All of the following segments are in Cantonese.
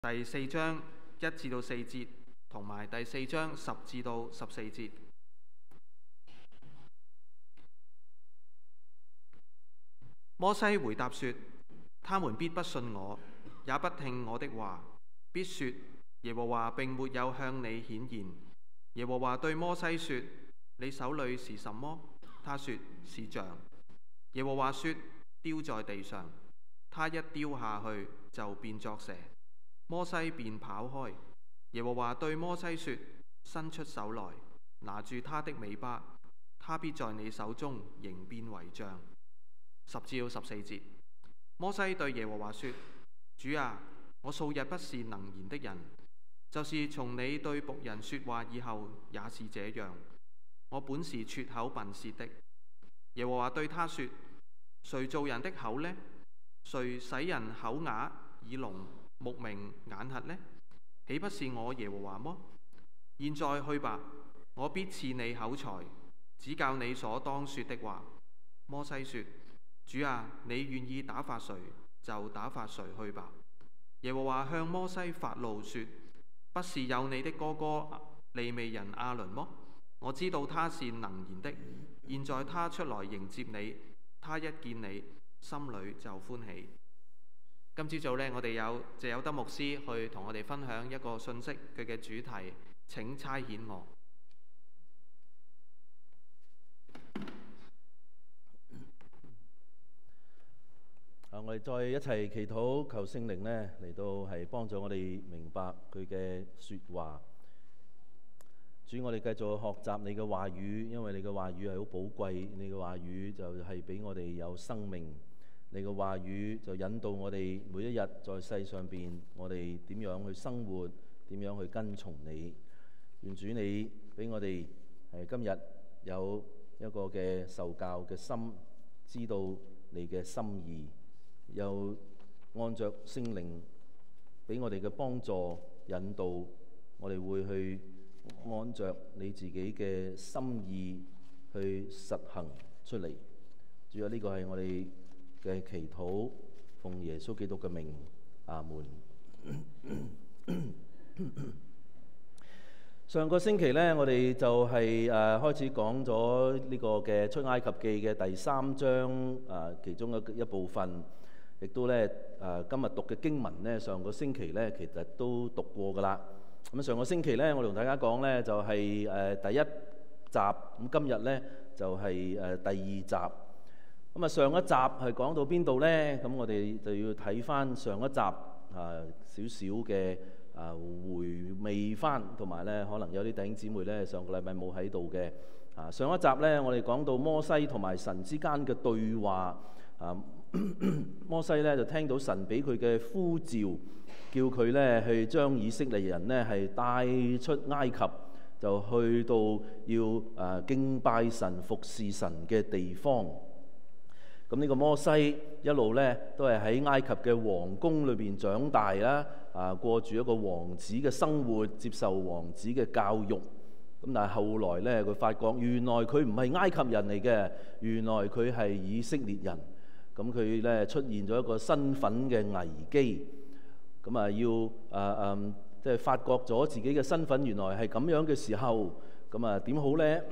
第4章1至4節，同埋第4章10至14節。摩西回答說：他們必不信我，也不聽我的話，必說耶和華並沒有向你顯現。耶和華對摩西說：你手裏是什麼？他說：是杖。耶和華說：丟在地上。他一丟下去，就變作蛇。摩西便跑開。耶和華對摩西說：伸出手來，拿住他的尾巴，他必在你手中形變為杖。10至14節。摩西對耶和華說：主啊，我素日不是能言的人，就是從你對僕人說話以後也是這樣。我本是拙口笨舌的。耶和華對他說：誰造人的口呢？誰使人口啞、耳聾、目明、眼瞎呢？豈不是我耶和華麼？現在去吧，我必賜你口才，指教你所當說的話。摩西說：主啊，你願意打發誰，就打發誰去吧。耶和華向摩西發怒說：不是有你的哥哥利未人亞倫麼？我知道他是能言的。現在他出來迎接你，他一見你，心裏就歡喜。今朝早呢，我哋有謝有德牧師去同我哋分享一個信息，佢嘅主題：請差遣我。 我哋再一齊祈禱，求聖靈呢嚟到係幫助我哋明白佢嘅說話。主，我哋繼續學習你嘅話語，因為你嘅話語係好寶貴，你嘅話語就係俾我哋有生命。你嘅話語就引導我哋每一日在世上邊，我哋點樣去生活，點樣去跟從你。願主你俾我哋今日有一個嘅受教嘅心，知道你嘅心意，又按着聖靈俾我哋嘅幫助引導，我哋會去按着你自己嘅心意去實行出嚟。主啊，呢個係我哋嘅祈禱，奉耶穌基督嘅名，阿門。上個星期呢，我哋就係開始講咗呢個嘅出埃及記嘅第3章其中一部分，亦都呢今日讀嘅經文呢，上個星期呢其實都讀過㗎啦。咁上個星期呢，我同大家講呢就係第1集，咁今日呢就係第2集。咁上一集係講到邊度呢？咁我哋就要睇翻上一集少少嘅回味翻，同埋呢可能有啲弟兄姊妹呢上個禮拜冇喺度嘅。上一集呢，我哋講到摩西同埋神之間嘅對話。摩西呢就聽到神俾佢嘅呼召，叫佢呢去將以色列人呢係帶出埃及，就去到要敬拜神、服侍神嘅地方。咁呢個摩西一路呢都係喺埃及嘅皇宮裏邊長大啦，過住一個王子嘅生活，接受王子嘅教育。咁但係後來呢，佢發覺原來佢唔係埃及人嚟嘅，原來佢係以色列人。咁佢呢出現咗一個身份嘅危機。咁要即係發覺咗自己嘅身份原來係咁樣嘅時候，咁點好呢？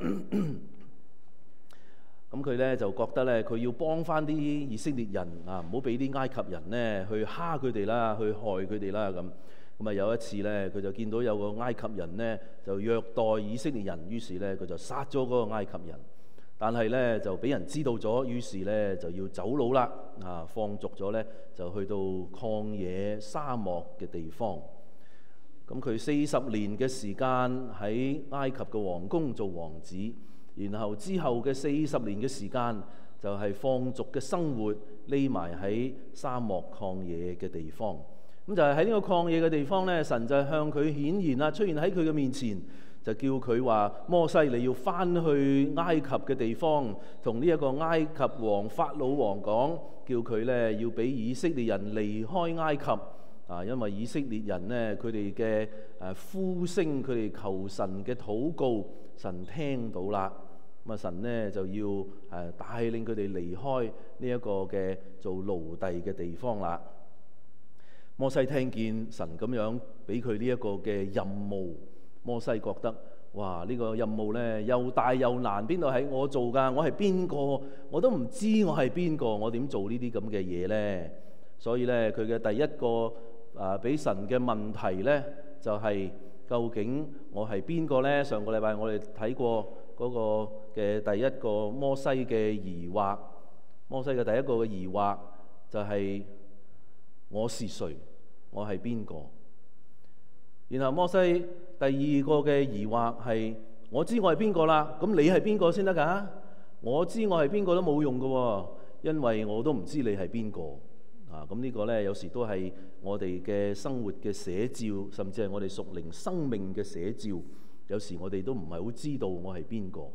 咁佢呢就覺得呢，佢要幫翻啲以色列人唔好俾啲埃及人呢去蝦佢哋啦，去害佢哋啦咁。有一次呢，佢就見到有個埃及人呢就虐待以色列人，於是呢，佢就殺咗嗰個埃及人。但係呢，就俾人知道咗，於是呢，就要走佬啦，放逐咗呢，就去到曠野沙漠嘅地方。咁佢40年嘅時間喺埃及嘅皇宮做王子。然後之後嘅40年嘅時間就係放逐嘅生活，匿埋喺沙漠曠野嘅地方。咁就係喺呢個曠野嘅地方呢，神就向佢顯現啦，出現喺佢嘅面前，就叫佢話：摩西，你要翻去埃及嘅地方，同呢一個埃及王法老王講，叫佢呢要俾以色列人離開埃及。因為以色列人呢，佢哋嘅呼聲，佢哋求神嘅禱告，神聽到啦。咁神呢就要帶領佢哋離開呢一個嘅做奴隸嘅地方啦。 摩西聽見神咁樣俾佢呢一個嘅任務，摩西覺得哇，呢個任務呢又大又難，邊度係我做㗎？我係邊個？我都唔知我係邊個，我點做呢啲咁嘅嘢呢？所以呢，佢嘅第一個俾神嘅問題呢，就係究竟我係邊個呢？上個禮拜我哋睇過嗰個嘅第一個摩西嘅疑惑，摩西嘅第一個嘅疑惑就係我是誰？我係邊個？然後摩西第二個嘅疑惑係我知我係邊個啦，咁你係邊個先得㗎？我知我係邊個都冇用㗎喎，因為我都唔知你係邊個。咁呢個呢，有時都係我哋嘅生活嘅寫照，甚至係我哋屬靈生命嘅寫照。有時我哋都唔係好知道我係邊個。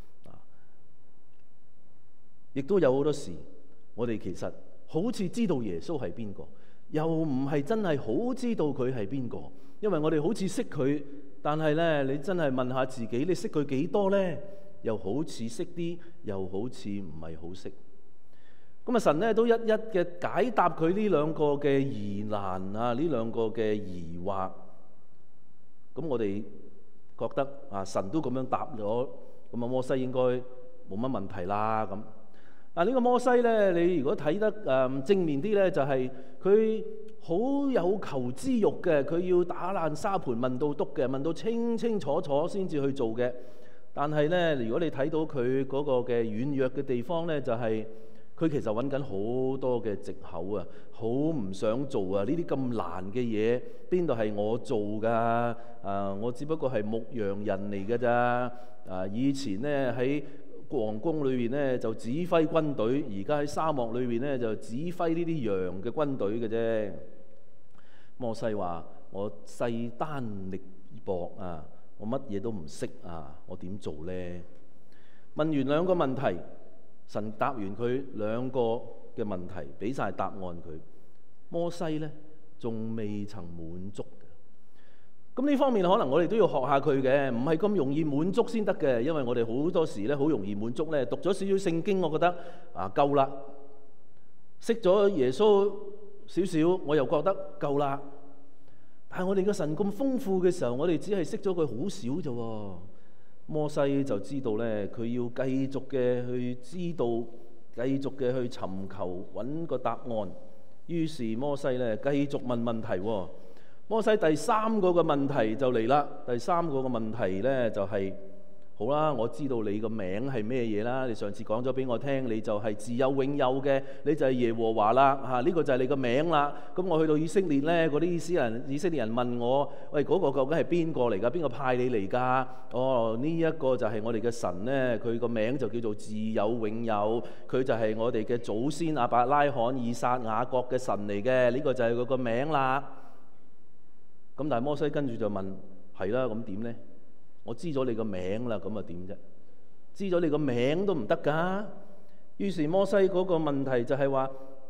亦都有好多時，我哋其實好似知道耶穌係邊個，又唔係真係好知道佢係邊個。因為我哋好似識佢，但係呢，你真係問下自己，你識佢幾多呢？又好似識啲，又好似唔係好識。咁神呢都一一嘅解答佢呢兩個嘅疑難呢兩個嘅疑惑。咁我哋覺得神都咁樣答咗，咁摩西應該冇乜問題啦。咁呢個摩西呢，你如果睇得正面啲呢，就係佢好有求知欲嘅，佢要打爛沙盤問到篤嘅，問到清清楚楚先至去做嘅。但係呢，如果你睇到佢嗰個嘅軟弱嘅地方呢，就係佢其實揾緊好多嘅藉口啊，好唔想做啊！呢啲咁難嘅嘢，邊度係我做㗎？我只不過係牧羊人嚟㗎咋。以前呢，喺皇宮裏邊呢，就指揮軍隊，而家喺沙漠裏邊呢，就指揮呢啲羊嘅軍隊嘅啫。摩西話：我勢單力薄啊，我乜嘢都唔識啊，我點做呢？問完兩個問題。神答完佢兩個嘅問題，俾晒答案佢。摩西呢，仲未曾滿足嘅。咁呢方面可能我哋都要學下佢嘅，唔係咁容易滿足先得嘅。因為我哋好多時呢，好容易滿足呢。讀咗少少聖經，我覺得夠啦。識咗耶穌少少，我又覺得夠啦。但係我哋嘅神咁豐富嘅時候，我哋只係識咗佢好少啫喎。摩西就知道呢，佢要繼續嘅去知道，繼續嘅去尋求揾個答案。於是摩西呢，繼續問問題。摩西第三個嘅問題就嚟啦。第三個嘅問題呢，就係好啦，我知道你個名係咩嘢啦。你上次講咗俾我聽，你就係自有永有嘅，你就係耶和華啦。呢個就係你個名啦。咁我去到以色列呢，嗰啲以色列人問我：喂，嗰個究竟係邊個嚟㗎？邊個派你嚟㗎？哦，呢一個就係我哋嘅神呢，佢個名就叫做自有永有，佢就係我哋嘅祖先亞伯拉罕、以撒、雅各嘅神嚟嘅。呢個就係佢個名啦。咁但係摩西跟住就問：係啦，咁點呢？我知咗你個名啦，咁啊點啫？知咗你個名都唔得㗎。於是摩西嗰個問題就係話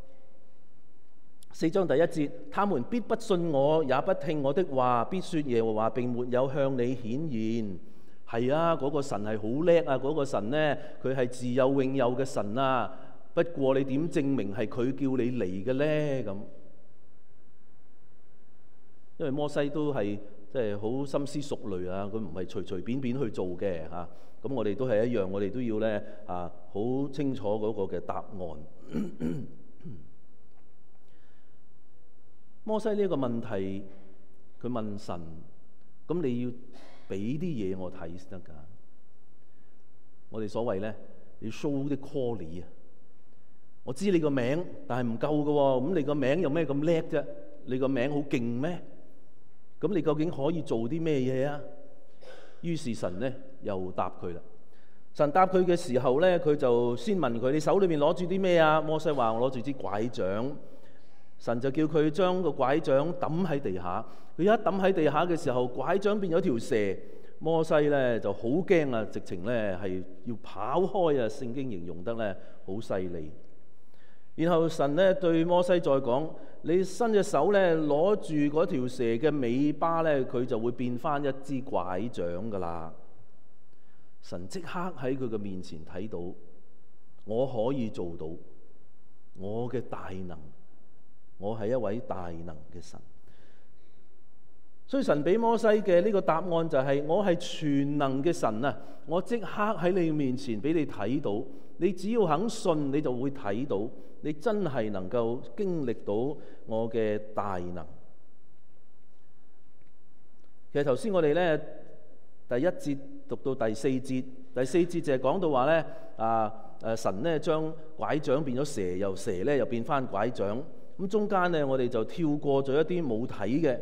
，4章第1節，他們必不信我，也不聽我的話，必說耶和華並沒有向你顯現。係啊，嗰個神係好叻啊，嗰個神呢，佢係自有永有嘅神啊。不過你點證明係佢叫你嚟嘅呢？咁，因為摩西都係即係好深思熟慮啊，佢唔係隨隨便便去做嘅嚇。咁我哋都係一樣，我哋都要咧好清楚嗰個嘅答案。摩西呢一個問題，佢問神：咁你要俾啲嘢我睇先得㗎。我哋所謂咧，你 show 啲 quality 啊。我知你個名，但係唔夠㗎喎。咁你個名有咩咁叻啫？你個名好勁咩？咁你究竟可以做啲咩嘢啊？於是神呢又答佢啦。神答佢嘅時候呢，佢就先問佢：你手裏面攞住啲咩啊？摩西話：我攞住支拐杖。神就叫佢將個拐杖抌喺地下。佢一抌喺地下嘅時候，拐杖變咗條蛇。摩西呢就好驚啊，直情呢係要跑開啊！聖經形容得呢好犀利。然後神呢對摩西再講：你伸隻手呢攞住嗰條蛇嘅尾巴呢，佢就會變翻一支拐杖噶啦。神即刻喺佢嘅面前睇到，我可以做到，我嘅大能， 我係一位大能嘅神。所以神俾摩西嘅呢個答案就係：我係全能嘅神啊！我即刻喺你面前俾你睇到，你只要肯信，你就會睇到，你真係能夠經歷到我嘅大能。其實頭先我哋咧第一節讀到第四節，第四節就係講到話咧神咧將拐杖變咗蛇，由蛇咧又變翻拐杖。咁中間咧我哋就跳過咗一啲冇睇嘅。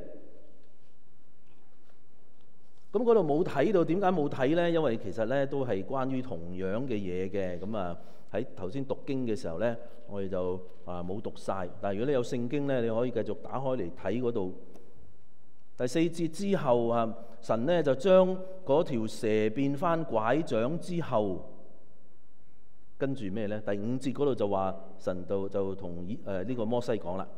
咁嗰度冇睇到，點解冇睇呢？因為其實咧都係關於同樣嘅嘢嘅。咁啊喺頭先讀經嘅時候咧，我哋就冇讀晒。但係如果你有聖經咧，你可以繼續打開嚟睇嗰度。第四節之後神咧就將嗰條蛇變翻拐杖之後，跟住咩呢？第五節嗰度就話神就同呢個摩西講啦：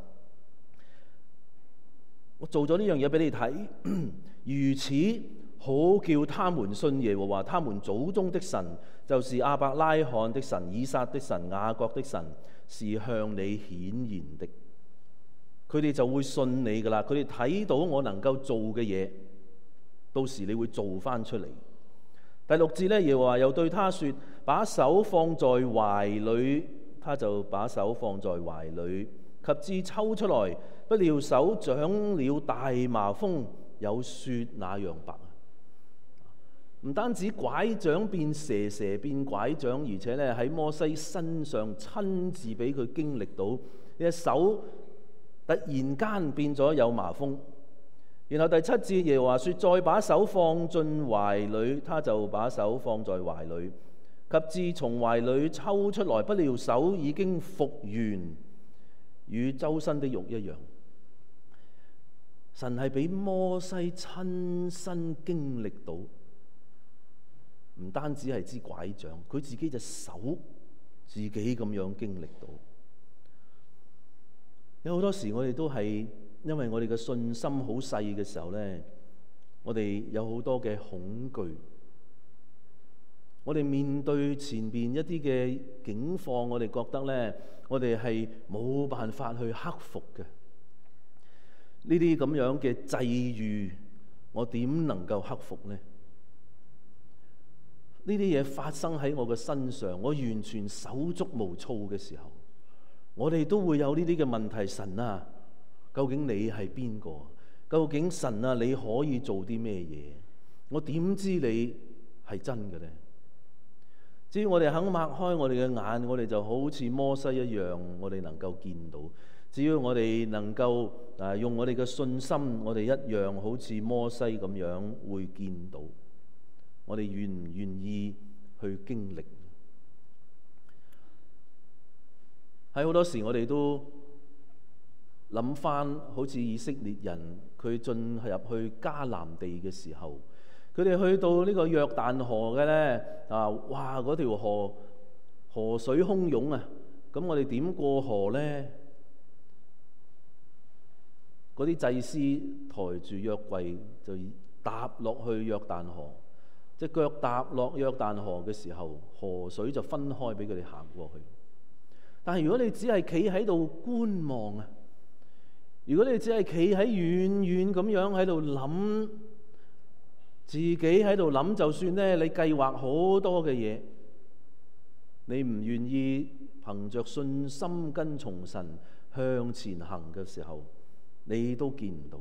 我做咗呢樣嘢俾你睇，如此好叫他們信耶和華他們祖宗的神，就是亞伯拉罕的神、以撒的神、雅各的神，是向你顯現的。佢哋就會信你噶啦，佢哋睇到我能夠做嘅嘢，到時你會做翻出嚟。第六節呢，耶和華又對他說：把手放在懷裏，他就把手放在懷裏，及至抽出來，不料手長了大麻風，有雪那樣白。唔單止拐杖變蛇，蛇變拐杖，而且咧喺摩西身上親自俾佢經歷到，隻手突然間變咗有麻風。然後第七節耶和華說：再把手放進懷裏，他就把手放在懷裏，及至從懷裏抽出來，不料手已經復原，與周身的肉一樣。神係俾摩西親身經歷到。唔單止係支拐杖，佢自己隻手自己咁樣經歷到。有好多時我哋都係因為我哋嘅信心好細嘅時候呢，我哋有好多嘅恐懼。我哋面對前邊一啲嘅境況，我哋覺得呢，我哋係冇辦法去克服嘅。呢啲咁樣嘅際遇，我點能夠克服呢？呢啲嘢發生喺我嘅身上，我完全手足無措嘅時候，我哋都會有呢啲嘅問題。神啊，究竟你係邊個？究竟神啊，你可以做啲咩嘢？我點知你係真嘅呢？只要我哋肯擘開我哋嘅眼，我哋就好似摩西一樣，我哋能夠見到。只要我哋能夠用我哋嘅信心，我哋一樣好似摩西咁樣會見到。我哋願唔願意去經歷？喺好多時，我哋都諗翻，好似以色列人佢進入去迦南地嘅時候，佢哋去到呢個約旦河嘅呢，哇！嗰條河水洶湧啊！咁我哋點過河呢？嗰啲祭司抬住約櫃就踏落去約旦河。隻腳踏落約旦河嘅時候，河水就分開俾佢哋行過去。但係如果你只係企喺度觀望啊，如果你只係企喺遠遠咁樣喺度諗，自己喺度諗，就算咧你計劃好多嘅嘢，你唔願意憑着信心跟從神向前行嘅時候，你都見唔到。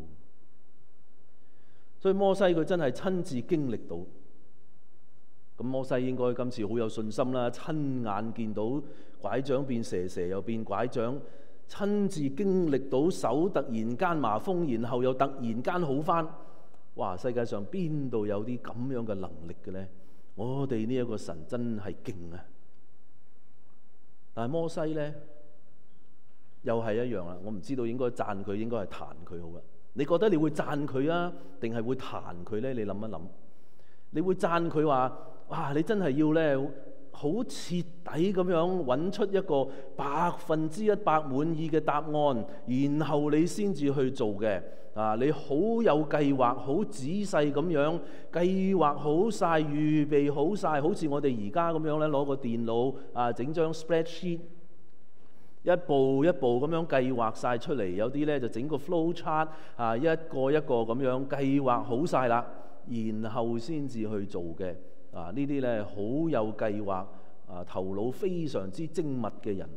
所以摩西佢真係親自經歷到。咁摩西應該今次好有信心啦，親眼見到拐杖變蛇，蛇又變拐杖，親自經歷到手突然間麻風，然後又突然間好返。哇！世界上邊度有啲咁樣嘅能力嘅呢？我哋呢一個神真係勁啊！但係摩西呢，又係一樣啦。我唔知道應該讚佢，應該係彈佢好啦。你覺得你會讚佢啊，定係會彈佢呢？你諗一諗，你會讚佢話：哇！你真係要呢，好徹底咁樣揾出一個100%滿意嘅答案，然後你先至去做嘅。你好有計劃，好仔細咁樣計劃好晒，預備好晒，好似我哋而家咁樣咧，攞個電腦整張 spreadsheet， 一步一步咁樣計劃晒出嚟，有啲咧就整個 flow chart 一個一個咁樣計劃好晒啦，然後先至去做嘅呢啲咧好有計劃頭腦非常之精密嘅人，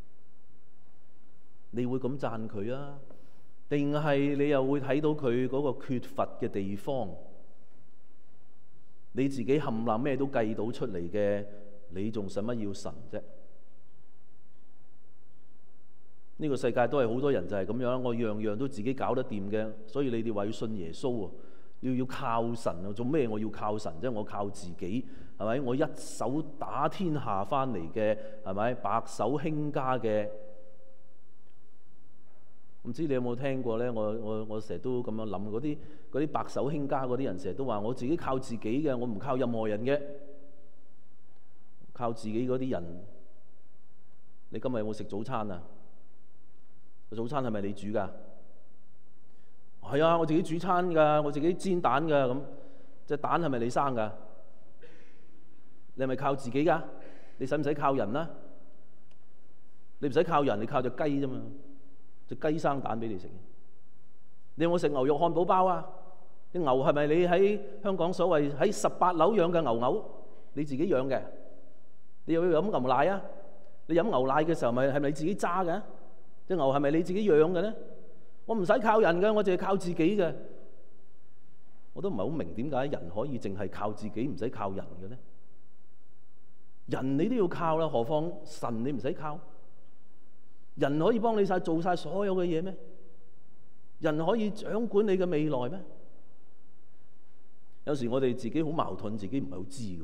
你會咁讚佢啊？定係你又會睇到佢嗰個缺乏嘅地方？你自己冚唪唥咩都計到出嚟嘅，你仲使乜要神啫？呢個世界都係好多人就係咁樣，我樣樣都自己搞得掂嘅，所以你哋話要信耶穌啊，要靠神啊，做咩我要靠神啫？我靠自己係咪？我一手打天下翻嚟嘅係咪？白手興家嘅，唔知你有冇聽過咧？我成日都咁樣諗，嗰啲白手興家嗰啲人成日都話我自己靠自己嘅，我唔靠任何人嘅。靠自己嗰啲人，你今日有冇食早餐啊？早餐係咪你煮㗎？係啊，我自己煮餐㗎，我自己煎蛋㗎。咁隻蛋係咪你生㗎？你係咪靠自己㗎？你使唔使靠人啊？你唔使靠人，你靠隻雞啫嘛。隻雞生蛋俾你食。你有冇食牛肉漢堡包啊？啲牛係咪你喺香港所謂喺18樓養嘅牛？你自己養嘅？你又要飲牛奶啊？你飲牛奶嘅時候係咪你自己揸嘅？隻牛係咪你自己養嘅咧？我唔使靠人嘅，我淨係靠自己嘅。我都唔係好明點解人可以淨係靠自己，唔使靠人嘅咧？人你都要靠啦，何況神你唔使靠？人可以幫你做晒所有嘅嘢咩？人可以掌管你嘅未來咩？有時我哋自己好矛盾，自己唔係好知㗎。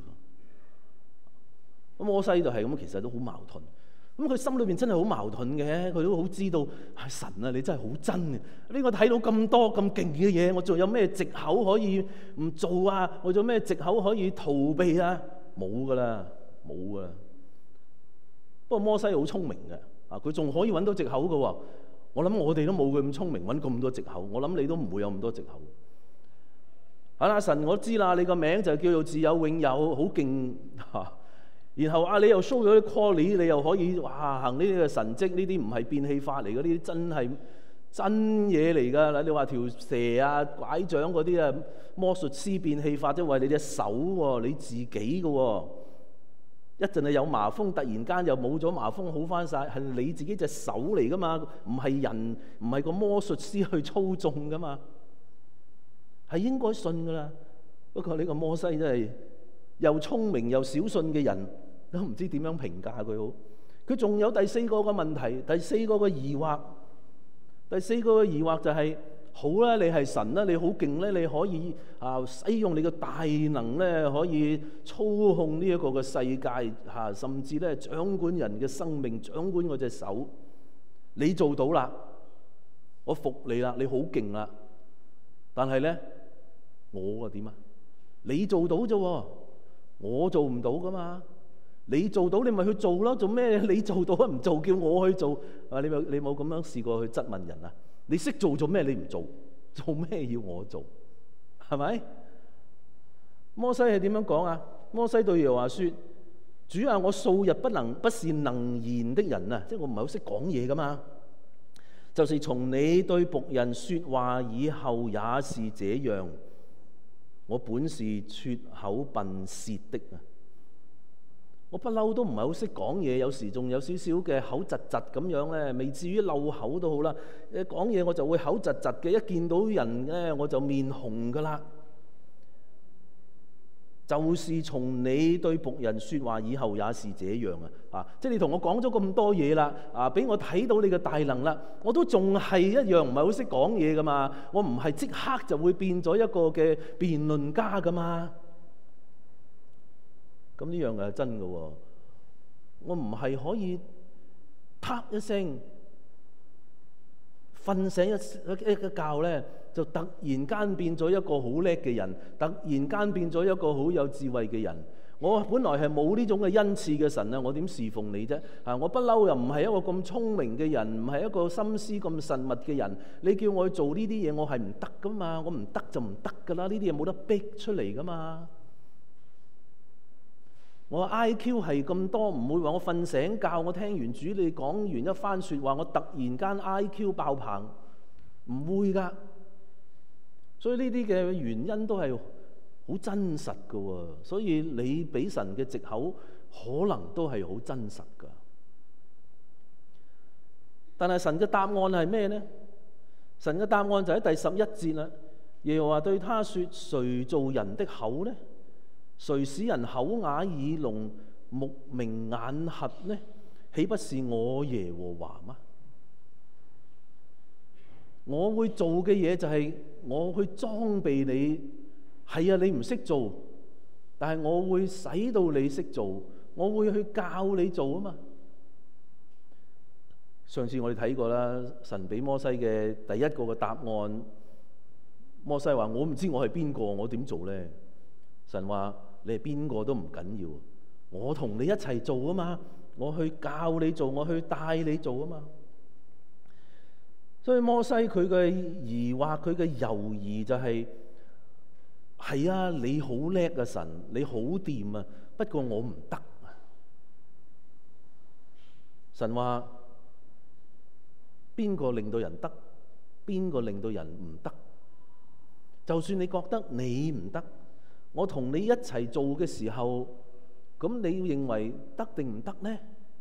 咁摩西就係咁，其實都好矛盾。咁佢心裏邊真係好矛盾嘅，佢都好知道神啊，你真係好真嘅。呢個睇到咁多咁勁嘅嘢，我仲有咩藉口可以唔做啊？我仲有咩藉口可以逃避啊？冇噶啦，冇噶啦。不過摩西好聰明嘅，佢仲可以揾到藉口嘅喎。我諗我哋都冇佢咁聰明，揾咁多藉口。我諗你都唔會有咁多藉口。好啦，神我知啦，你個名就叫做自有永有，好勁嚇。然後你又 show 咗啲 quality， 你又可以行呢啲嘅神蹟，呢啲唔係變戲法嚟嘅，呢啲真係真嘢嚟㗎。你話條蛇啊、拐杖嗰啲啊，魔術師變戲法，即係為你隻手喎，你自己嘅喎。一陣係有麻風，突然間又冇咗麻風，好翻晒，係你自己隻手嚟㗎嘛，唔係人，唔係個魔術師去操縱㗎嘛，係應該信㗎啦。不過呢個摩西真係又聰明又小信嘅人，都唔知點樣評價佢好。佢仲有第四個嘅問題，第四個嘅疑惑。第四個嘅疑惑就係：好啦，你係神啦，你好勁咧，你可以使用你嘅大能咧，可以操控呢一個嘅世界甚至咧掌管人嘅生命，掌管我隻手。你做到啦，我服你啦，你好勁啦。但係咧，我點啊？你做到啫，我做唔到噶嘛。你做到，你咪去做咯。做咩？你做到唔做，叫我去做？你冇咁樣試過去質問人啊？你識做咩？你唔做，做咩要我做？係咪？摩西係點樣講啊？摩西對耶和華說：主啊，我素日不是能言的人啊，即係我唔係好識講嘢噶嘛。就是從你對僕人說話以後也是這樣。我本是拙口笨舌的啊！我不嬲都唔係好識講嘢，有時仲有少少嘅口窒窒咁樣咧，未至於漏口都好啦。講嘢我就會口窒窒嘅，一見到人咧我就面紅噶啦。就是從你對僕人說話以後也是這樣啊！即係你同我講咗咁多嘢啦，俾我睇到你嘅大能啦，我都仲係一樣唔係好識講嘢噶嘛。我唔係即刻就會變咗一個嘅辯論家噶嘛。咁呢樣係真嘅喎，我唔係可以啪一聲瞓醒一個覺咧，就突然間變咗一個好叻嘅人，突然間變咗一個好有智慧嘅人。我本來係冇呢種嘅恩賜嘅神啊，我點侍奉你啫？我不嬲又唔係一個咁聰明嘅人，唔係一個心思咁慎密嘅人。你叫我去做呢啲嘢，我係唔得噶嘛，我唔得就唔得噶啦，呢啲嘢冇得逼出嚟噶嘛。 我 IQ 係咁多，唔會話我瞓醒覺，我聽完主你講完一番説話，我突然間 IQ 爆棚，唔會㗎。所以呢啲嘅原因都係好真實㗎喎。所以你俾神嘅藉口，可能都係好真實㗎。但係神嘅答案係咩呢？神嘅答案就喺第11節啦。耶和華對他說：誰造人的口呢？誰使人口啞耳聾目明眼瞎呢？豈不是我耶和華嗎？我會做嘅嘢就係我去裝備你。係啊，你唔識做，但係我會使到你識做，我會去教你做啊嘛。上次我哋睇過啦，神俾摩西嘅第一個嘅答案，摩西話：我唔知我係邊個，我點做呢？神話：你係邊個都唔緊要，我同你一齊做啊嘛，我去教你做，我去帶你做啊嘛。所以摩西佢嘅疑惑，佢嘅猶豫就係：係啊，你好叻啊神，你好掂啊，不過我唔得啊。神話：邊個令到人得？邊個令到人唔得？就算你覺得你唔得，我同你一齊做嘅時候，咁你認為得定唔得呢？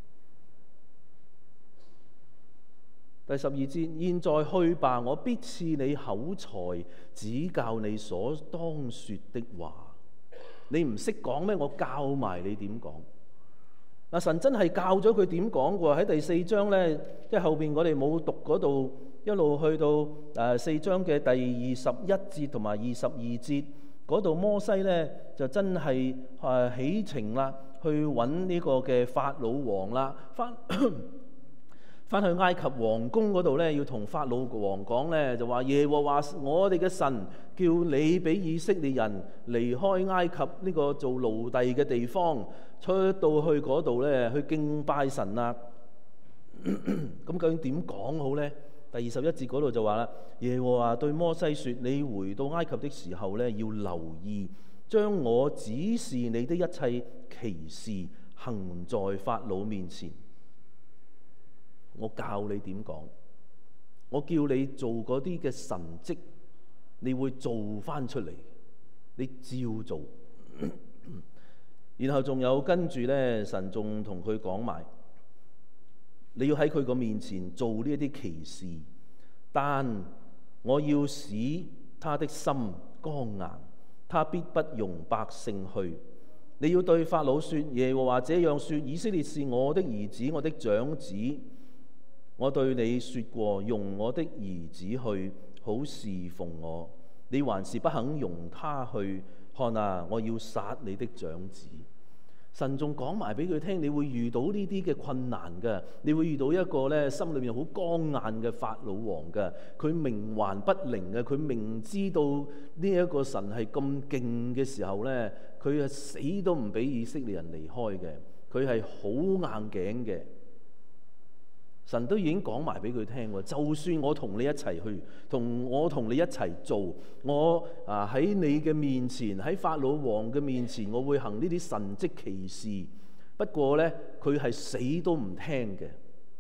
第12節：現在去吧，我必賜你口才，指教你所當說的話。你唔識講咩？我教埋你點講。嗱，神真係教咗佢點講喎。喺第4章呢，即係後邊我哋冇讀嗰度，一路去到4章嘅第21節同埋22節嗰度，摩西呢就真係起程啦，去揾呢個嘅法老王啦，翻去埃及王宮嗰度呢，要同法老王講呢，就話耶和華我哋嘅神叫你俾以色列人離開埃及呢個做奴隸嘅地方，出到去嗰度呢，去敬拜神啊。咁究竟點講好呢？第21節嗰度就話啦，耶和華對摩西說：你回到埃及的時候呢，要留意將我指示你的一切奇事行在法老面前。我教你點講，我叫你做嗰啲嘅神蹟，你會做翻出嚟，你照做。然後仲有跟住呢，神仲同佢講埋，你要喺佢個面前做呢一啲奇事，但我要使他的心剛硬，他必不容百姓去。你要對法老說：耶和華這樣說，以色列是我的兒子，我的長子。我對你說過，容我的兒子去，好侍奉我。你還是不肯容他去，看啊，我要殺你的長子。神仲講埋俾佢聽，你會遇到呢啲嘅困難嘅，你會遇到一個咧心裏面好剛硬嘅法老王嘅，佢冥頑不靈嘅，佢明知道呢一個神係咁勁嘅時候咧，佢係死都唔俾以色列人離開嘅，佢係好硬頸嘅。神都已經講埋俾佢聽喎，就算我同你一齊去，同你一齊做，我喺你嘅面前，喺法老王嘅面前，我會行呢啲神蹟奇事。不過呢，佢係死都唔聽嘅，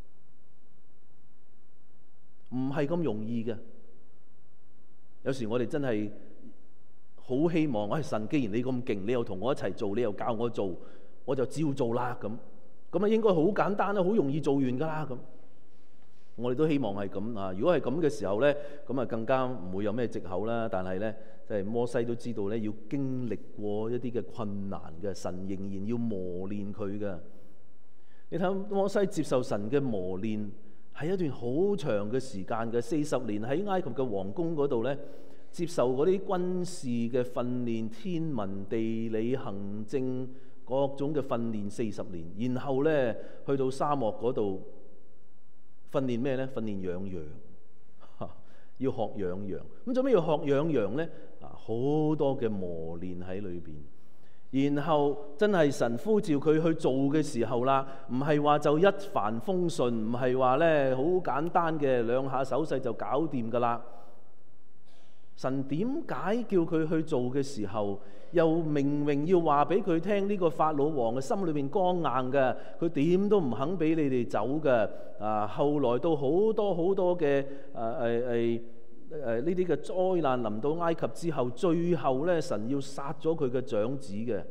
唔係咁容易嘅。有時我哋真係好希望，我係神，既然你咁勁，你又同我一齊做，你又教我做，我就照做啦咁。咁啊，應該好簡單啦，好容易做完噶啦咁。我哋都希望係咁啊！如果係咁嘅時候呢，咁啊更加唔會有咩藉口啦。但係呢，即係摩西都知道呢，要經歷過一啲嘅困難嘅，神仍然要磨練佢嘅。你睇摩西接受神嘅磨練係一段好長嘅時間嘅，40年喺埃及嘅皇宮嗰度呢，接受嗰啲軍事嘅訓練、天文地理、行政各種嘅訓練40年，然後呢，去到沙漠嗰度訓練咩呢？訓練養羊，要學養羊。咁做咩要學養羊呢？好多嘅磨練喺裏邊。然後真係神呼召佢去做嘅時候啦，唔係話就一帆風順，唔係話呢好簡單嘅兩下手勢就搞掂㗎啦。 神點解叫佢去做嘅時候，又明明要話俾佢聽呢個法老王嘅心裏邊剛硬嘅，佢點都唔肯俾你哋走嘅。後來到好多嘅呢啲嘅災難臨到埃及之後，最後咧神要殺咗佢嘅長子嘅。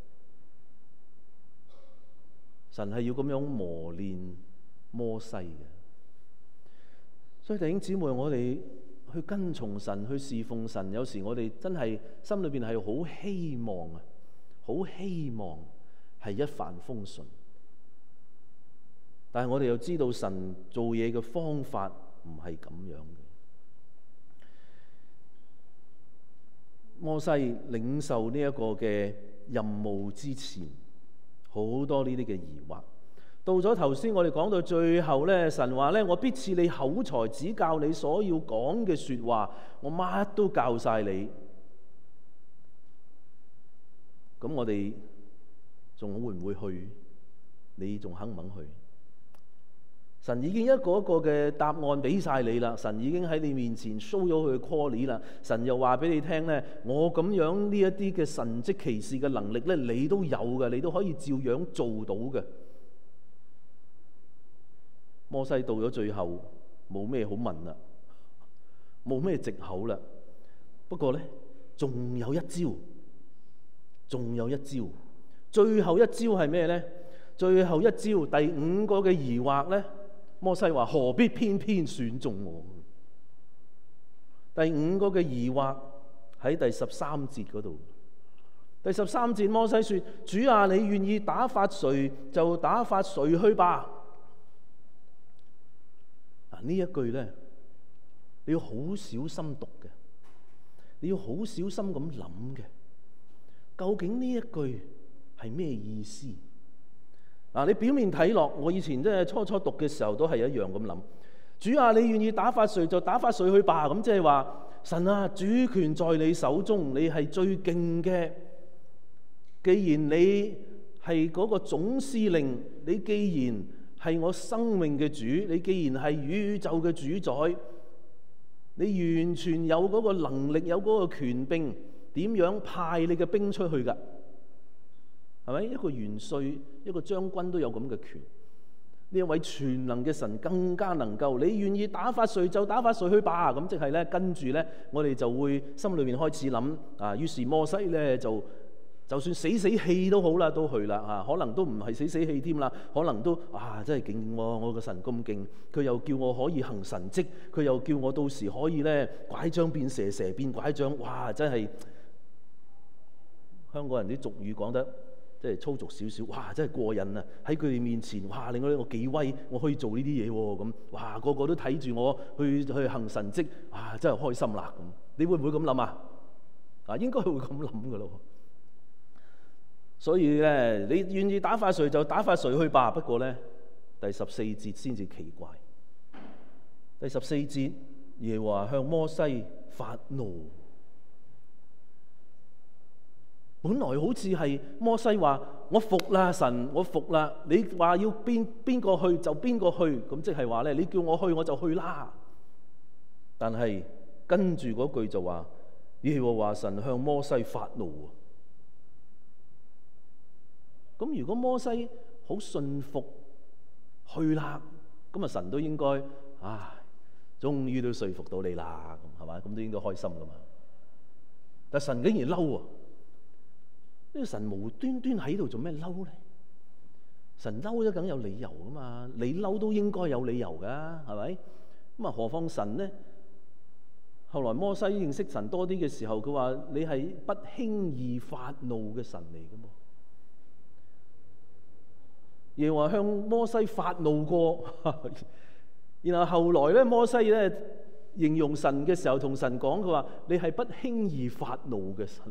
神係要咁樣磨練摩西嘅。所以弟兄姊妹，我哋去跟從神，去侍奉神，有時我哋真係心裏邊係好希望啊，好希望係一帆風順。但係我哋又知道神做嘢嘅方法唔係咁樣嘅。摩西領受呢一個嘅任務之前，好多呢啲嘅疑惑。到咗頭先我哋講到最後咧，神話咧，我必賜你口才，指教你所要講嘅說話，我乜都教晒你。咁我哋仲會唔會去？你仲肯唔肯去？神已經一個一個嘅答案俾晒你啦，神已經喺你面前 show 咗佢嘅 call 啦，神又話俾你聽咧，我咁樣呢一啲嘅神蹟奇事嘅能力咧，你都有嘅，你都可以照樣做到嘅。摩西到咗最後冇咩好問啦，冇咩藉口啦。不過咧，仲有一招，最後一招係咩咧？最後一招第五個嘅疑惑咧，摩西話何必偏偏選中我？第五個嘅疑惑喺第13節嗰度。第13節摩西說：主啊，你願意打發誰就打發誰去吧。呢一句咧，你要好小心讀嘅，你要好小心咁諗嘅。究竟呢一句係咩意思？你表面睇落，我以前即係初讀嘅時候都係一樣咁諗。主啊，你願意打發誰就打發誰去吧。咁即係話，神啊，主權在你手中，你係最勁嘅。既然你係嗰個總司令，你既然係我生命嘅主，你既然係宇宙嘅主宰，你完全有嗰個能力，有嗰個權柄，點樣派你嘅兵出去㗎？係咪？一個元帥、一個將軍都有咁嘅權。呢一位全能嘅神更加能夠，你願意打發誰就打發誰去吧。咁即係咧，跟住咧，我哋就會心裏面開始諗啊。於是摩西咧就算死氣都好啦，都去啦。可能都唔係死氣添啦，可能都真係勁喎！我個神咁勁，佢又叫我可以行神蹟，佢又叫我到時可以咧拐杖變蛇，蛇變拐杖。哇！真係香港人啲俗語講得即係粗俗少少。哇！真係過癮啊！喺佢哋面前，哇！令我幾威，我可以做呢啲嘢喎。咁哇，個個都睇住我去行神蹟，真係開心啦！咁你會唔會咁諗啊？應該會咁諗噶咯。所以咧，你願意打發誰就打發誰去吧。不過咧，第14節先至奇怪。第14節，耶和華向摩西發怒。本來好似係摩西話：我服啦，神，我服啦。你話要邊個去就邊個去，咁即係話咧，你叫我去我就去啦。但係跟住嗰句就話：耶和華神向摩西發怒。咁如果摩西好信服去啦，咁神都應該終於都說服到你啦，咁係嘛？咁都應該開心噶嘛。但神竟然嬲啊！呢個神無端端喺度做咩嬲咧？神嬲咗梗有理由噶嘛，你嬲都應該有理由噶，係咪？咁何況神咧？後來摩西認識神多啲嘅時候，佢話你係不輕易發怒嘅神嚟噶嘛。耶和華向摩西發怒過，然後後來咧，摩西咧形容神嘅時候，同神講，佢話你係不輕易發怒嘅神。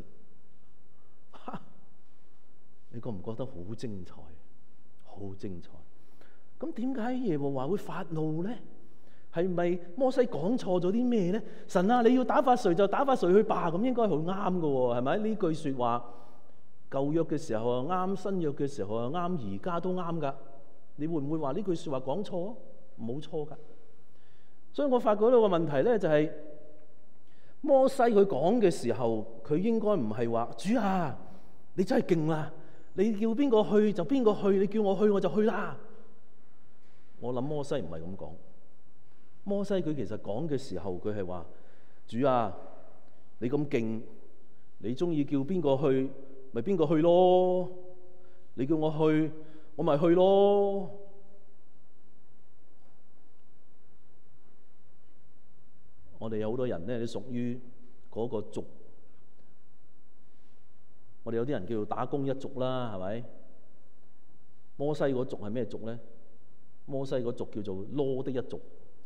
你覺唔覺得好精彩？好精彩！咁點解耶和華會發怒咧？係咪摩西講錯咗啲咩咧？神啊，你要打發誰就打發誰去吧，咁應該好啱噶喎，係咪？呢句說話舊約嘅時候又啱，新約嘅時候又啱，而家都啱噶。你會唔會話呢句說話講錯？冇錯噶。所以我發覺到個問題咧，就係摩西佢講嘅時候，佢應該唔係話主啊，你真係勁啦！你叫邊個去就邊個去，你叫我去我就去啦。我諗摩西唔係咁講。摩西佢其實講嘅時候，佢係話主啊，你咁勁，你中意叫邊個去咪邊個去咯。你叫我去，我咪去咯。我哋有好多人咧，你屬於嗰個族。我哋有啲人叫做打工一族啦，係咪？摩西嗰族係咩族咧？摩西嗰族叫做囉的一族。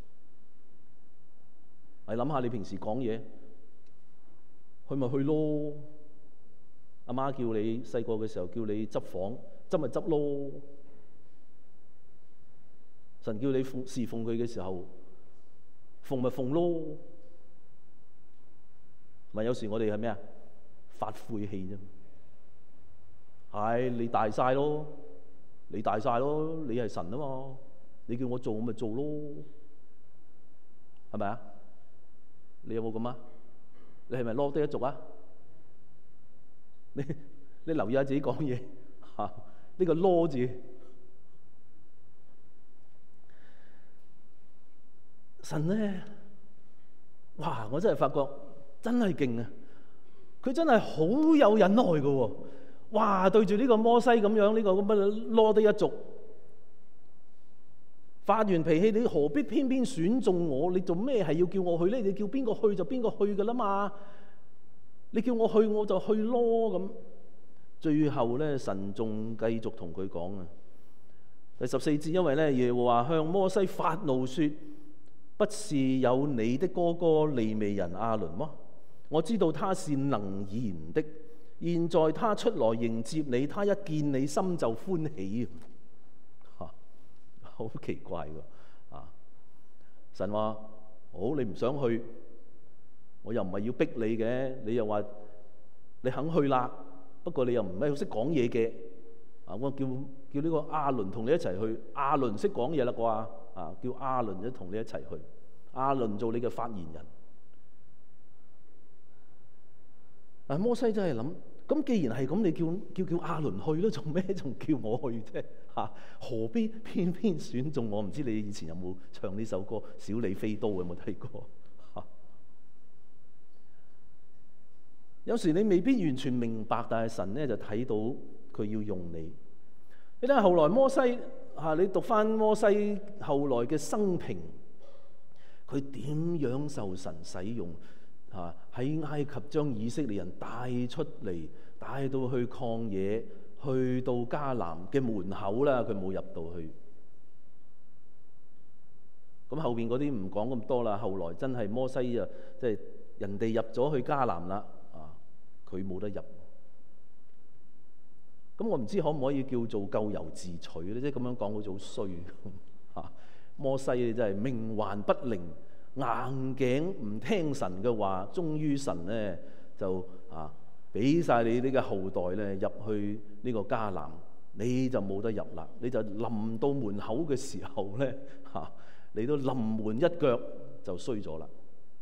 你諗下，你平時講嘢，去咪去咯。阿媽叫你細個嘅時候叫你執房，執咪執咯。神叫你侍奉佢嘅時候，奉咪奉咯。咪有時我哋係咩啊？發晦氣啫。係你大晒咯，你大晒咯，你係神啊嘛，你叫我做我咪做咯，係咪啊？你有冇咁啊？你係咪囉的一族啊？你留意下自己講嘢嚇，呢個囉字，神咧，哇！我真係發覺真係勁啊！佢真係好有忍耐嘅喎。哇！對住呢個摩西咁樣，呢個咁嘅囉的一族，發完脾氣，你何必偏偏選中我？你做咩係要叫我去咧？你叫邊個去就邊個去㗎啦嘛！你叫我去我就去咯咁。最後咧，神仲繼續同佢講啊，第14節，因為咧耶和華向摩西發怒說：不是有你的哥哥利未人亞倫麼？我知道他是能言的。現在他出來迎接你，他一見你心就歡喜。好奇怪㗎啊！神話好，你唔想去，我又唔係要逼你嘅，你又話你肯去啦。不過你又唔係好識講嘢嘅啊！我叫呢個亞倫同你一齊去，亞倫識講嘢啦啩啊！叫亞倫一同你一齊去，亞倫做你嘅發言人。但摩西真係諗，咁既然係咁，你叫亞倫去咯，做咩仲叫我去啫？嚇，何必偏偏選中我？唔知你以前有冇唱呢首歌《小李飛刀》，有冇睇過？有時你未必完全明白，但係神咧就睇到佢要用你。你睇下後來摩西你讀翻摩西後來嘅生平，佢點樣受神使用？喺埃及將以色列人帶出嚟，帶到去曠野，去到迦南嘅門口啦，佢冇入到去。咁後邊嗰啲唔講咁多啦。後來真係摩西啊，即係人哋入咗去迦南啦，佢冇得入。咁我唔知可唔可以叫做咎由自取咧？即係咁樣講好似好衰嚇。摩西真係命還不靈，硬頸唔聽神嘅話，終於神咧就俾晒你呢個後代咧入去呢個迦南，你就冇得入啦。你就臨到門口嘅時候咧你都臨門一腳就衰咗啦。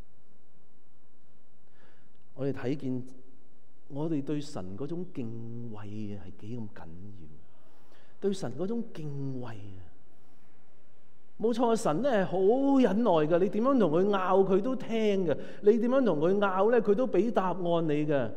我哋睇見我哋對神嗰種敬畏係幾咁緊要，對神嗰種敬畏冇錯，神咧係好忍耐嘅。你點樣同佢拗，佢都聽嘅；你點樣同佢拗咧，佢都俾答案你嘅。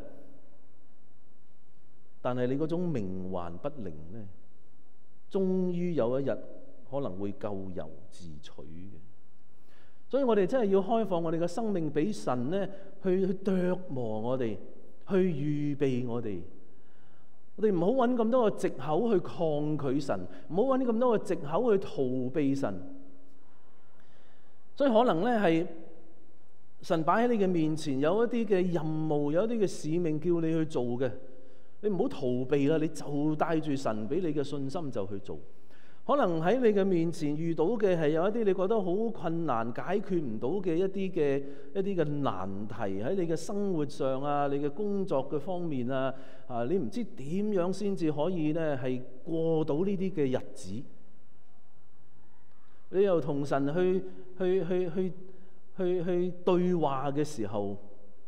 但係你嗰種冥頑不靈咧，終於有一日可能會咎由自取嘅。所以我哋真係要開放我哋嘅生命俾神咧，去琢磨我哋，去預備我哋。我哋唔好揾咁多個藉口去抗拒神，唔好揾咁多個藉口去逃避神。所以可能咧係神擺喺你嘅面前有一啲嘅任務，有一啲嘅使命叫你去做嘅，你唔好逃避啦，你就帶住神俾你嘅信心就去做。可能喺你嘅面前遇到嘅係有一啲你覺得好困難解決唔到嘅一啲嘅難題，喺你嘅生活上啊，你嘅工作嘅方面啊，你唔知點樣先至可以咧係過到呢啲嘅日子。你又同神去對話嘅時候，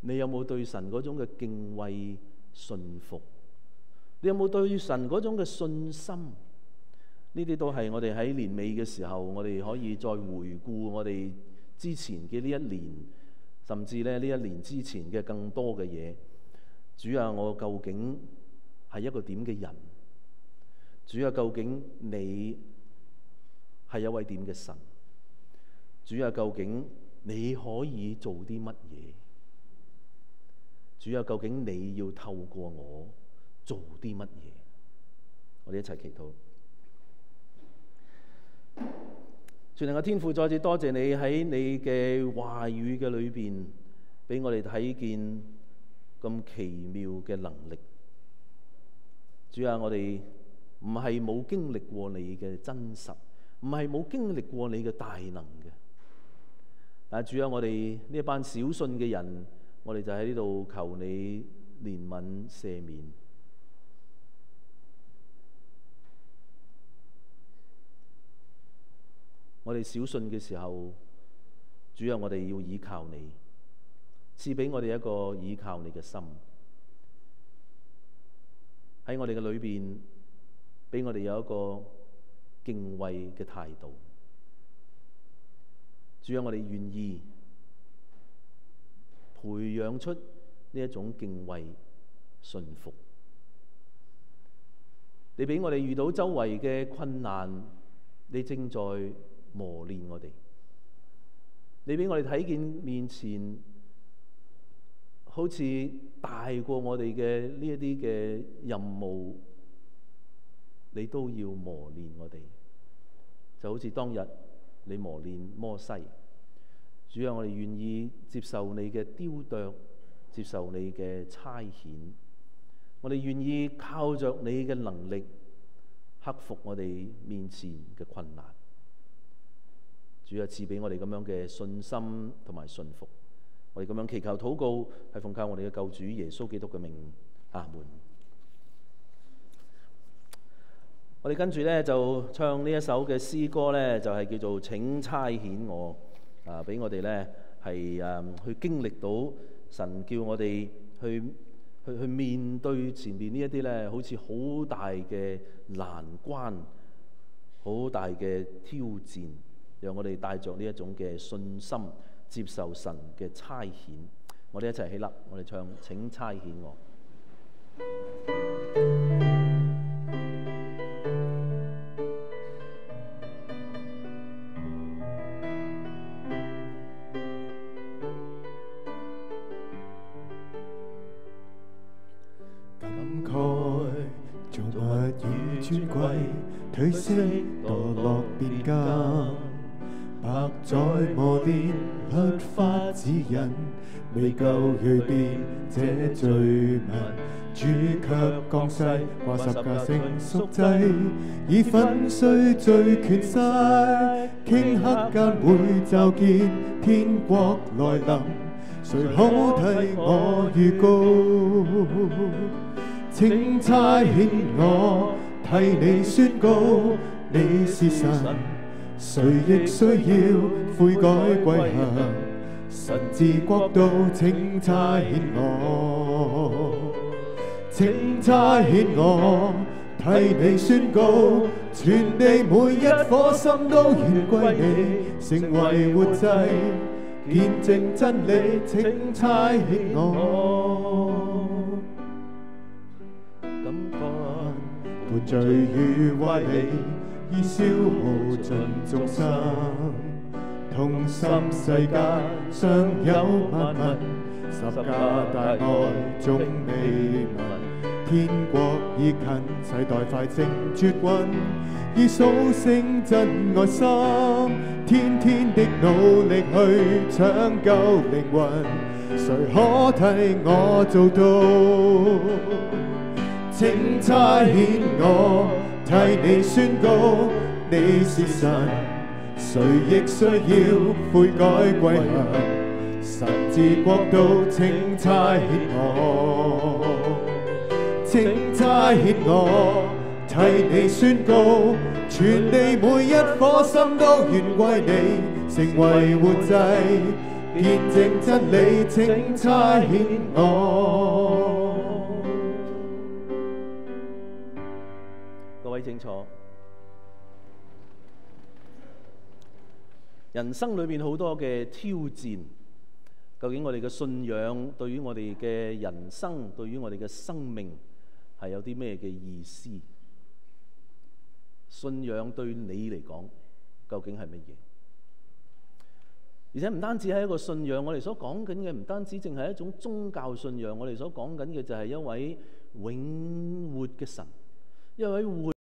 你有冇對神嗰種嘅敬畏信服？你有冇對神嗰種嘅信心？呢啲都係我哋喺年尾嘅時候，我哋可以再回顧我哋之前嘅呢一年，甚至咧呢一年之前嘅更多嘅嘢。主啊，我究竟係一個點嘅人？主啊，究竟你係一位點嘅神？主啊，究竟你可以做啲乜嘢？主啊，究竟你要透過我做啲乜嘢？我哋一齊祈禱。全能嘅天父，再次多謝你喺你嘅話語嘅裏邊，俾我哋睇見咁奇妙嘅能力。主啊，我哋唔係冇經歷過你嘅真實，唔係冇經歷過你嘅大能嘅。但係主啊，我哋呢一班小信嘅人，我哋就喺呢度求你憐憫赦免。我哋小信嘅時候，主啊，我哋要倚靠你，賜俾我哋一個倚靠你嘅心，喺我哋嘅裏邊，俾我哋有一個敬畏嘅態度。主啊，我哋願意培養出呢一種敬畏信服。你俾我哋遇到周圍嘅困難，你正在磨練我哋。你俾我哋睇見面前好似大過我哋嘅呢一啲嘅任務，你都要磨練我哋。就好似當日你磨練摩西。主啊，我哋願意接受你嘅雕琢，接受你嘅差遣。我哋願意靠着你嘅能力克服我哋面前嘅困難。主啊，賜俾我哋咁樣嘅信心同埋信服。我哋咁樣祈求禱告，係奉靠我哋嘅救主耶穌基督嘅名。阿門。我哋跟住咧就唱呢一首嘅詩歌咧，就係叫做請差遣我。俾我哋咧係去經歷到神叫我哋去面對前面呢一啲咧，好似好大嘅難關、好大嘅挑戰，讓我哋帶着呢一種嘅信心接受神嘅差遣。我哋一齊起立，我哋唱請差遣我。 尊貴褪色墮落變更，白載磨練律法指引，未夠蛻變這罪名。主卻降世掛十架成贖祭，以粉碎罪權勢，頃刻間會驟見天國來臨，誰可替我預告？請差遣我替你宣告，你是神，誰亦需要悔改歸向。神治國度，請差遣我，請差遣我替你宣告，全地每一顆心都願歸你，成為活祭，見證真理，請差遣我。伴罪與歪理已消耗盡眾生，痛心世間尚有萬民，十架大愛終未聞，天國已近，世代快正絕運，以數聲真愛心，天天的努力去搶救靈魂，誰可替我做到？請差遣我替你宣告，你是神，誰亦需要悔改歸向。神治國度，請差遣我，請差遣我替你宣告，全地每一顆心都願歸你，成為活祭， 見證真理，請差遣我。 各位請坐。人生裏面好多嘅挑戰，究竟我哋嘅信仰對於我哋嘅人生，對於我哋嘅生命係有啲咩嘅意思？信仰對你嚟講究竟係乜嘢？而且唔單止係一個信仰，我哋所講緊嘅唔單止淨係一種宗教信仰，我哋所講緊嘅就係一位永活嘅神，一位活